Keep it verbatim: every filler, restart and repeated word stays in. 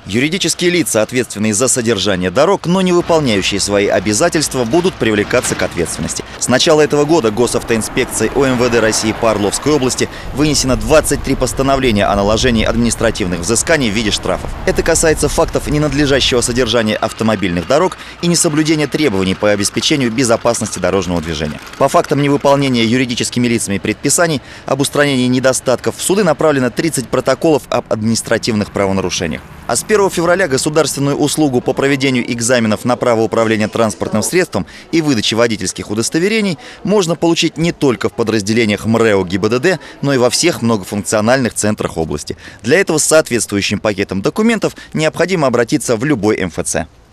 Юридические лица, ответственные за содержание дорог, но не выполняющие свои обязательства, будут привлекаться к ответственности. С начала этого года госавтоинспекцией О Эм Вэ Дэ России по Орловской области вынесено двадцать три постановления о наложении административных взысканий в виде штрафов. Это касается фактов ненадлежащего содержания автомобильных дорог и несоблюдения требований по обеспечению безопасности дорожного движения. По фактам невыполнения юридическими лицами предписаний об устранении недостатков в суды направлено тридцать протоколов об административных правонарушениях. А с первого февраля государственную услугу по проведению экзаменов на право управления транспортным средством и выдаче водительских удостоверений можно получить не только в подразделениях М Р Э О Гэ И Бэ Дэ Дэ, но и во всех многофункциональных центрах области. Для этого с соответствующим пакетом документов необходимо обратиться в любой Эм Эф Цэ.